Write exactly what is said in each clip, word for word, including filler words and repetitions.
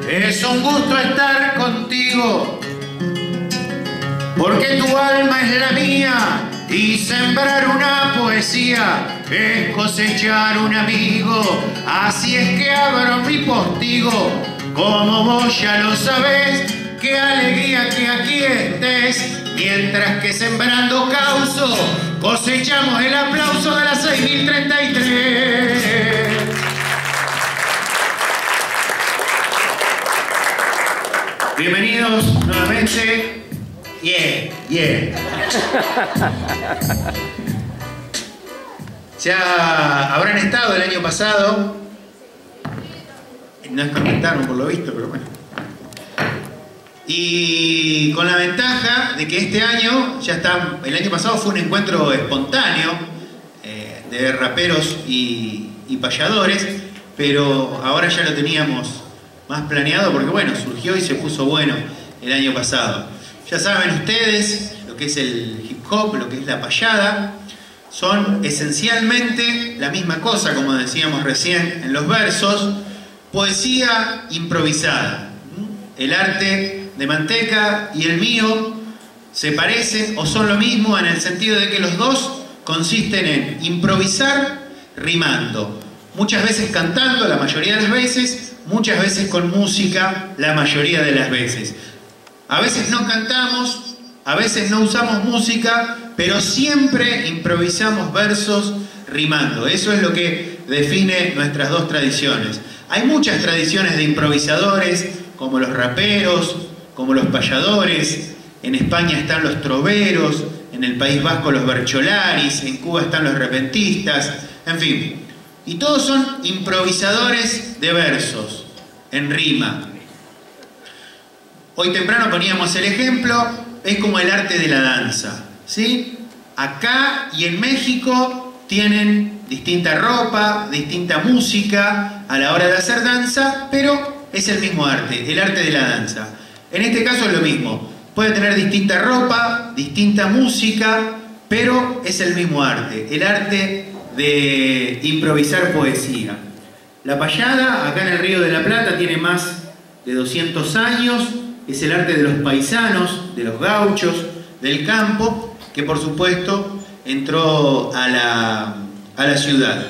es un gusto estar contigo, porque tu alma es la mía y sembrar una poesía es cosechar un amigo. Así es que abro mi postigo, como vos ya lo sabés. Qué alegría que aquí estés, mientras que sembrando causo cosechamos el aplauso de las seis mil treinta y tres. Bienvenidos nuevamente. Yeah, yeah. Ya habrán estado el año pasado. No es comentaron por lo visto, pero bueno. Y con la ventaja de que este año ya está. El año pasado fue un encuentro espontáneo eh, de raperos y, y payadores, pero ahora ya lo teníamos más planeado porque bueno, surgió y se puso bueno el año pasado. Ya saben ustedes lo que es el hip hop, lo que es la payada, son esencialmente la misma cosa, como decíamos recién en los versos, poesía improvisada. El arte de Manteca y el mío se parecen o son lo mismo en el sentido de que los dos consisten en improvisar rimando, muchas veces cantando la mayoría de las veces, muchas veces con música la mayoría de las veces. A veces no cantamos, a veces no usamos música, pero siempre improvisamos versos rimando. Eso es lo que define nuestras dos tradiciones. Hay muchas tradiciones de improvisadores, como los raperos, como los payadores. En España están los troveros, en el País Vasco los bercholaris, en Cuba están los repentistas, en fin. Y todos son improvisadores de versos, en rima. Hoy temprano poníamos el ejemplo, es como el arte de la danza, ¿sí? Acá y en México tienen distinta ropa, distinta música a la hora de hacer danza, pero es el mismo arte, el arte de la danza. En este caso es lo mismo, puede tener distinta ropa, distinta música, pero es el mismo arte, el arte de improvisar poesía. La payada, acá en el Río de la Plata, tiene más de doscientos años, es el arte de los paisanos, de los gauchos, del campo, que por supuesto entró a la, a la ciudad.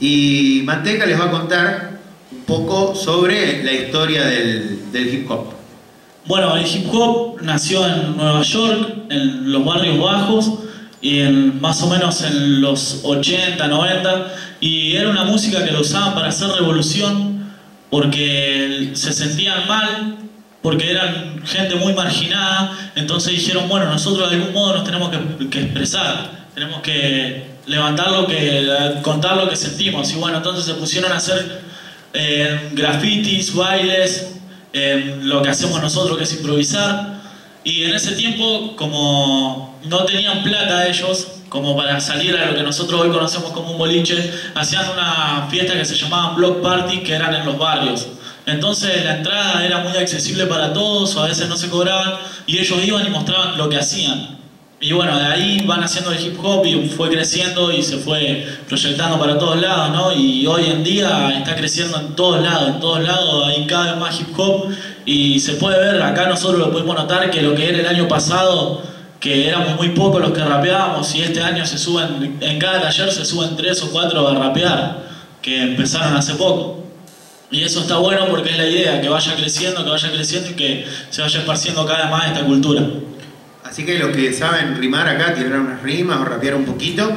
Y Manteca les va a contar un poco sobre la historia del, del hip hop. Bueno, el hip hop nació en Nueva York, en los barrios bajos, y en, más o menos en los ochenta, noventa, y era una música que lo usaban para hacer revolución, porque se sentían mal, porque eran gente muy marginada. Entonces dijeron, bueno, nosotros de algún modo nos tenemos que, que expresar, tenemos que levantar lo que, contar lo que sentimos. Y bueno, entonces se pusieron a hacer eh, grafitis, bailes, eh, lo que hacemos nosotros, que es improvisar. Y en ese tiempo, como no tenían plata ellos como para salir a lo que nosotros hoy conocemos como un boliche, hacían una fiesta que se llamaban block party, que eran en los barrios. Entonces la entrada era muy accesible para todos, o a veces no se cobraban, y ellos iban y mostraban lo que hacían. Y bueno, de ahí van haciendo el hip hop y fue creciendo y se fue proyectando para todos lados, ¿no? Y hoy en día está creciendo en todos lados, en todos lados hay cada vez más hip hop, y se puede ver, acá nosotros lo pudimos notar, que lo que era el año pasado, que éramos muy pocos los que rapeábamos, y este año se suben, en cada taller se suben tres o cuatro a rapear, que empezaron hace poco. Y eso está bueno porque es la idea, que vaya creciendo, que vaya creciendo y que se vaya esparciendo cada vez más esta cultura. Así que los que saben rimar acá, tirar unas rimas o rapear un poquito,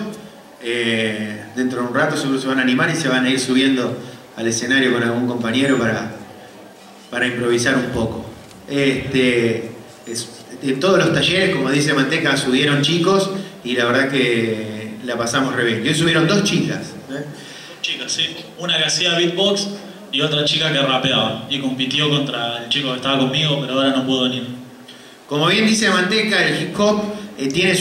eh, dentro de un rato seguro se van a animar y se van a ir subiendo al escenario con algún compañero para, para improvisar un poco. Este, es, en todos los talleres, como dice Manteca, subieron chicos y la verdad que la pasamos re bien. Y hoy subieron dos chicas. ¿eh? Chicas, sí. Una que hacía beatbox y otra chica que rapeaba, y compitió contra el chico que estaba conmigo, pero ahora no pudo venir. Como bien dice Manteca, el hip hop eh, tiene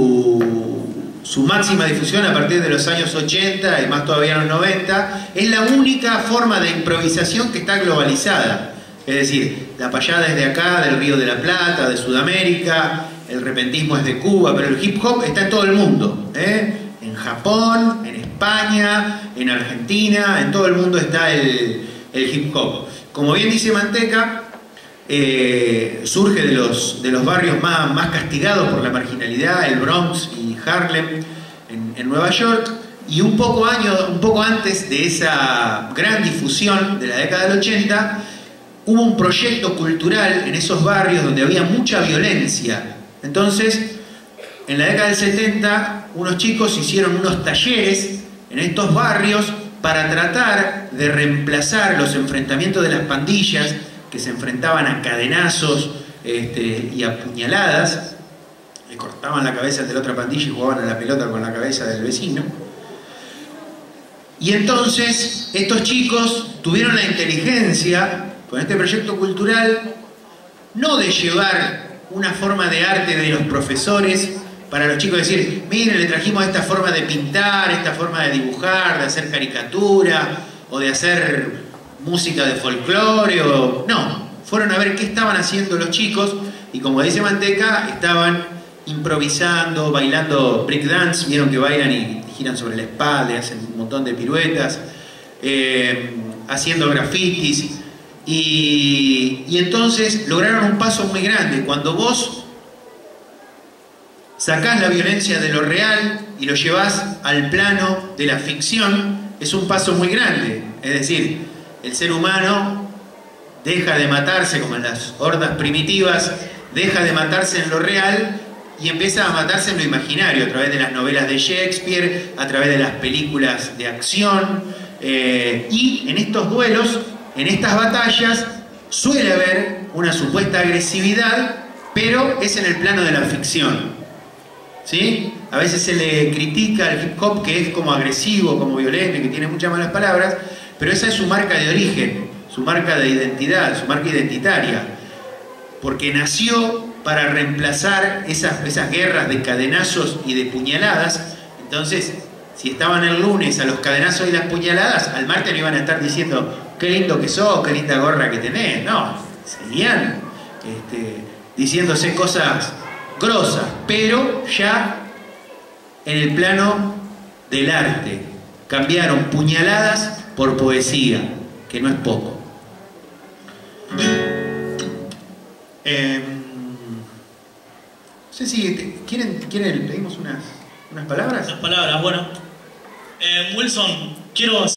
su, su máxima difusión a partir de los años ochenta y más todavía en los noventa. Es la única forma de improvisación que está globalizada. Es decir, la payada es de acá, del Río de la Plata, de Sudamérica, el repentismo es de Cuba, pero el hip hop está en todo el mundo, ¿eh? En Japón, en España, en Argentina, en todo el mundo está el, el hip hop. Como bien dice Manteca, eh, surge de los, de los barrios más, más castigados por la marginalidad, el Bronx y Harlem en, en Nueva York, y un poco, año, un poco antes de esa gran difusión de la década del ochenta, hubo un proyecto cultural en esos barrios donde había mucha violencia. Entonces, en la década del setenta, unos chicos hicieron unos talleres en estos barrios para tratar de reemplazar los enfrentamientos de las pandillas que se enfrentaban a cadenazos este, y a puñaladas, le cortaban la cabeza de la otra pandilla y jugaban a la pelota con la cabeza del vecino. Y entonces estos chicos tuvieron la inteligencia con este proyecto cultural no de llevar una forma de arte de los profesores para los chicos, decir, miren, le trajimos esta forma de pintar, esta forma de dibujar, de hacer caricatura o de hacer música de folclore, o... no, fueron a ver qué estaban haciendo los chicos y, como dice Manteca, estaban improvisando, bailando breakdance. Vieron que bailan y giran sobre la espalda y hacen un montón de piruetas, eh, haciendo grafitis, y, y entonces lograron un paso muy grande. Cuando vos sacás la violencia de lo real y lo llevás al plano de la ficción, es un paso muy grande. Es decir, el ser humano deja de matarse como en las hordas primitivas, deja de matarse en lo real y empieza a matarse en lo imaginario, a través de las novelas de Shakespeare, a través de las películas de acción, eh, y en estos duelos, en estas batallas, suele haber una supuesta agresividad, pero es en el plano de la ficción, ¿sí? A veces se le critica al hip hop que es como agresivo, como violento y que tiene muchas malas palabras, pero esa es su marca de origen, su marca de identidad, su marca identitaria, porque nació para reemplazar esas, esas guerras de cadenazos y de puñaladas. Entonces, si estaban el lunes a los cadenazos y las puñaladas, al martes no iban a estar diciendo qué lindo que sos, qué linda gorra que tenés. No, seguían este, diciéndose cosas grosas, pero ya en el plano del arte. Cambiaron puñaladas por poesía, que no es poco. Eh, no sé si quieren, quieren, leímos unas, unas palabras. Unas palabras, bueno. Eh, Wilson, quiero